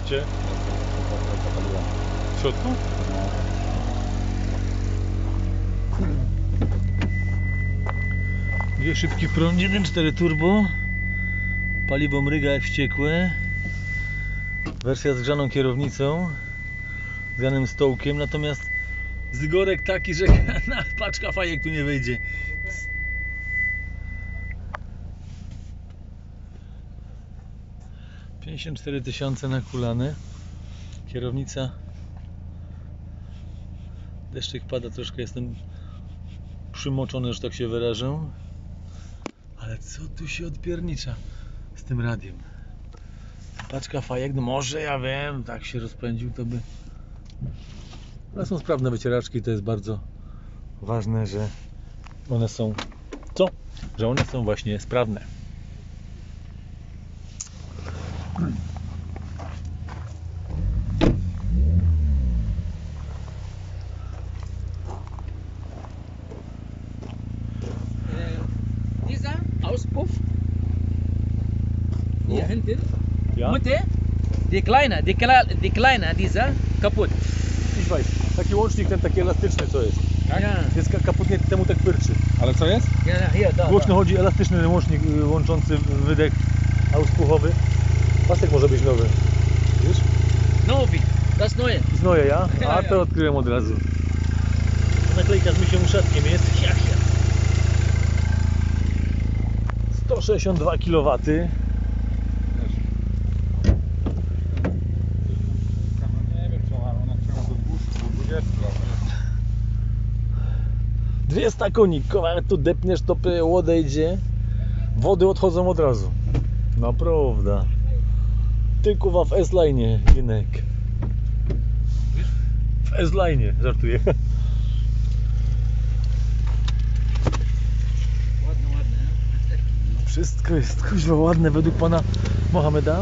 Gdzie? W środku? Dwie szybki prąd, 1.4 turbo. Paliwo mryga jak wściekłe. Wersja z grzaną kierownicą, z granym stołkiem, natomiast zygorek taki, że paczka fajek tu nie wejdzie. 54 000 na kulane. Kierownica. Deszczyk pada troszkę, jestem przymoczony, że tak się wyrażę. Ale co tu się odpiernicza z tym radiem? Paczka fajek, no może ja wiem, tak się rozpędził, to by... Ale są sprawne wycieraczki, to jest bardzo ważne, że one są... Co? Że one są właśnie sprawne. Dieser Auspuff hier hinten, Ja? Mitte, die kleine, dieser kaputt. Ich weiß. Taki łącznik, ten taki elastyczny co jest. Ja, Jest kaputnie, temu tak pyrczy. Ale co jest? ja, hier, da. Głośno chodzi, elastyczny łącznik łączący wydech auspuchowy. Pasek może być nowy. Wiesz? Nowy, das neue. Znoję ja? A to odkryłem od razu. Naklejka z misiem uszatkiem jest. 162 kW. Nie wiem co, ale ona chciała do 220 lat. 200 koni, kowal tu depniesz, to odejdzie. Wody odchodzą od razu. Naprawdę. Ty kuwa w S-line, Ginek. W S-line, żartuję. Ładne, ładne. Wszystko jest kuźwa ładne według pana Mohameda.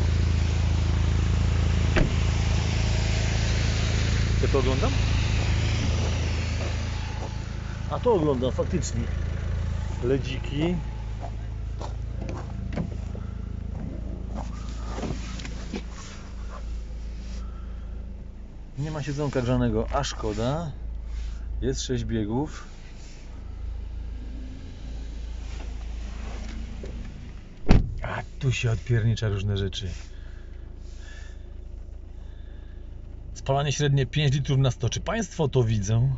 Ja to oglądam? A to oglądam faktycznie. Ledziki. Nie ma siedzonka grzanego, a szkoda. Jest 6 biegów. A tu się odpiernicza różne rzeczy. Spalanie średnie 5 litrów na 100. Czy Państwo to widzą?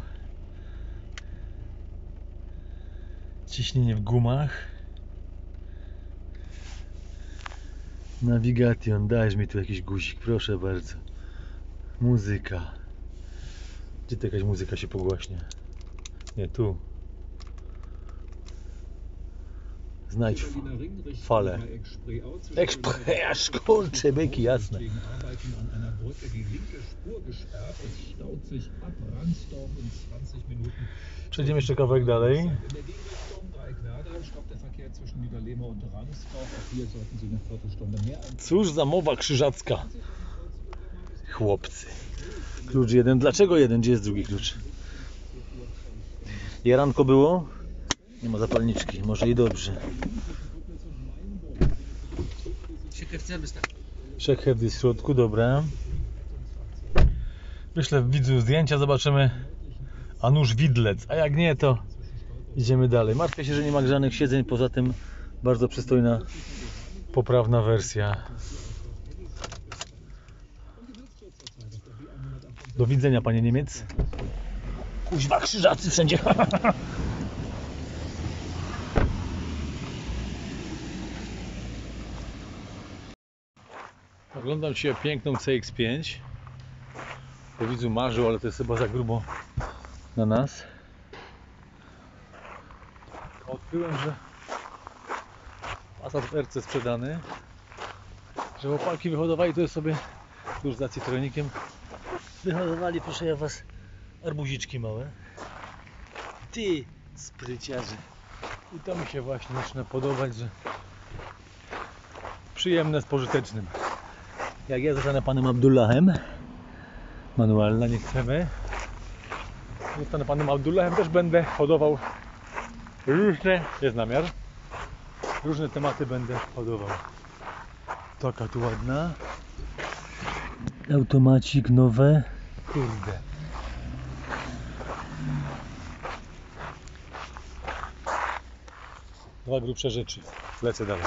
Ciśnienie w gumach. Navigation, dajesz mi tu jakiś guzik, proszę bardzo. Muzyka. Gdzie to jakaś muzyka się pogłaśnia? Nie, tu. Znajdź falę. Ekspres, kurczę, byki, jasne. Przejdziemy jeszcze kawałek dalej. Cóż za mowa krzyżacka. Chłopcy. Klucz jeden. Dlaczego jeden? Gdzie jest drugi klucz? Jaranko było? Nie ma zapalniczki. Może i dobrze. Check jest w środku, dobra. Wyślę w widzu zdjęcia, zobaczymy. A nuż widlec. A jak nie, to idziemy dalej. Martwię się, że nie ma grzanych siedzeń. Poza tym bardzo przystojna, poprawna wersja. Do widzenia, panie Niemiec. Kuźwa, krzyżacy wszędzie. Oglądam dzisiaj piękną CX-5. Po widzu marzył, ale to jest chyba za grubo na nas. Odkryłem, że Passat w RC sprzedany. Że chłopaki wyhodowali to sobie już za Citroenikiem. Wyhodowali, proszę ja was, arbuziczki małe. Ty, spryciarze. I to mi się właśnie zaczyna podobać, że przyjemne z pożytecznym. Jak ja zostanę panem Abdullahem, manualna, nie chcemy. Zostanę panem Abdullahem, też będę hodował różne, jest namiar, różne tematy będę hodował. Taka tu ładna. Automacik nowe. Kurde. Dwa grubsze rzeczy. Lecę dalej.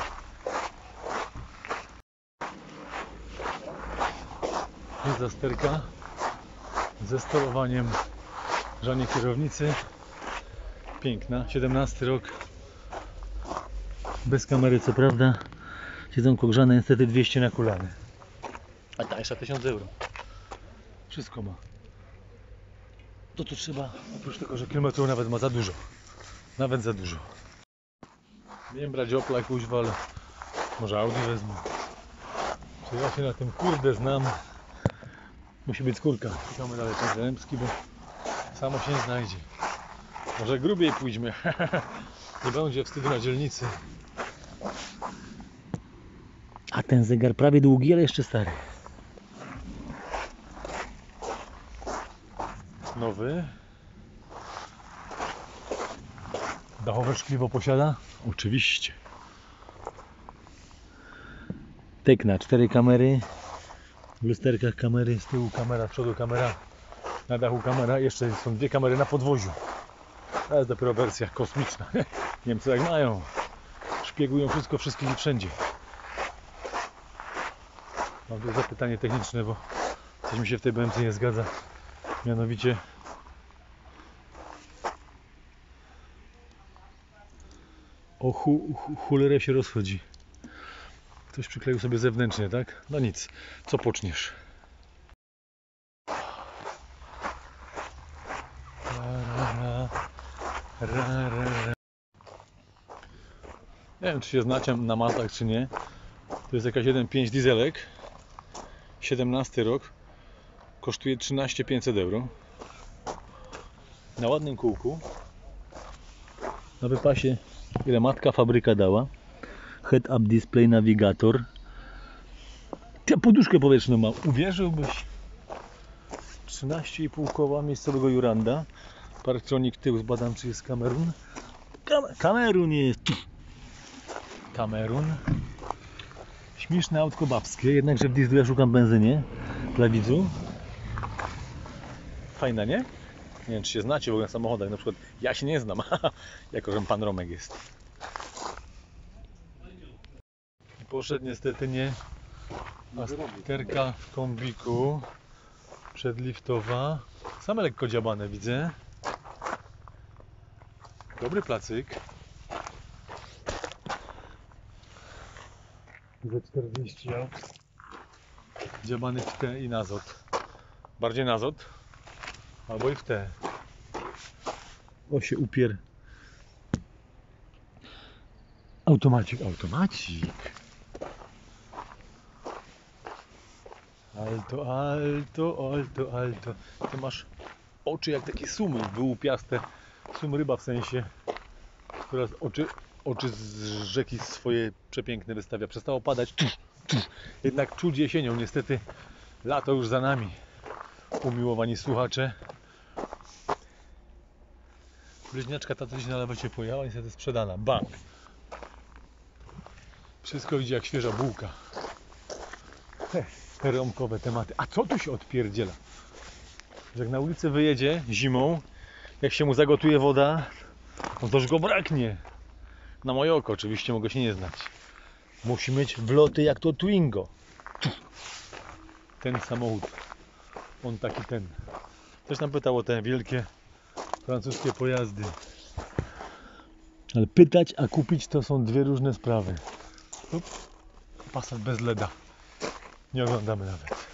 Jest zasterka ze sterowaniem grzanie kierownicy. Piękna. 17 rok. Bez kamery co prawda. Siedzonko grzane niestety 200 na kulany. A tańsza 1000 euro. Wszystko ma. To tu trzeba, oprócz tego, że kilometrów nawet ma za dużo. Nawet za dużo. Miałem brać Opla kuźwa, ale może Audi wezmę. Czy ja się na tym kurde znam? Musi być skórka. Szukamy dalej ten Zrębski, bo samo się nie znajdzie. Może grubiej pójdźmy. Nie będzie wstydu na dzielnicy. A ten zegar prawie długi, ale jeszcze stary. Nowy. Dachowe szkliwo posiada? Oczywiście. Tekna, 4 kamery. W lusterkach kamery, z tyłu kamera, z przodu kamera, na dachu kamera. Jeszcze są 2 kamery na podwoziu. To jest dopiero wersja kosmiczna. Niemcy jak mają. Szpiegują wszystko, wszystkich i wszędzie. Mam tu zapytanie techniczne, bo coś mi się w tej BMC nie zgadza. Mianowicie o chulerę się rozchodzi. Ktoś przykleił sobie zewnętrznie, tak? No nic, co poczniesz? Nie wiem, czy się znacie na Mazdach, czy nie. To jest jakaś 1.5 dieselek. 17 rok. Kosztuje 13 500 euro. Na ładnym kółku. Na wypasie, ile matka fabryka dała. Head-up display, nawigator. Tę poduszkę powietrzną ma. Uwierzyłbyś? 13,5 koła miejscowego Juranda. Parktronik tył, zbadam, czy jest Kamerun. Kamerun jest. Kamerun. Śmieszne autko babskie, jednakże w dieslu ja szukam benzynie. Dla widzu. Fajna, nie? Nie wiem, czy się znacie w ogóle na samochodach. Na przykład ja się nie znam, jako że pan Romek jest. Poszedł niestety nie. Asterka w kombiku. Przedliftowa. Same lekko dziabane widzę. Dobry placyk. Za 40 aut. Dziabany w te i na azot. Bardziej na azot. Albo i w te. O się upier. Automacik, automacik. Alto, alto, alto, alto. Ty masz oczy jak takie sumy wyłupiaste. Sum ryba w sensie. Która oczy z rzeki swoje przepiękne wystawia. Przestało padać. Jednak czuć jesienią. Niestety lato już za nami. Umiłowani słuchacze. Bliźniaczka ta coś na lewo się pojechała, niestety sprzedana. Bank. Wszystko idzie jak świeża bułka. Te romkowe tematy. A co tu się odpierdziela? Że jak na ulicę wyjedzie zimą, jak się mu zagotuje woda, no toż go braknie. Na moje oko oczywiście, mogę się nie znać. Musi mieć wloty jak to Twingo. Ten samochód. On taki ten. Ktoś nam pytał o te wielkie francuskie pojazdy. Ale pytać, a kupić to są dwie różne sprawy. Passat bez LEDa. Nie oglądamy nawet.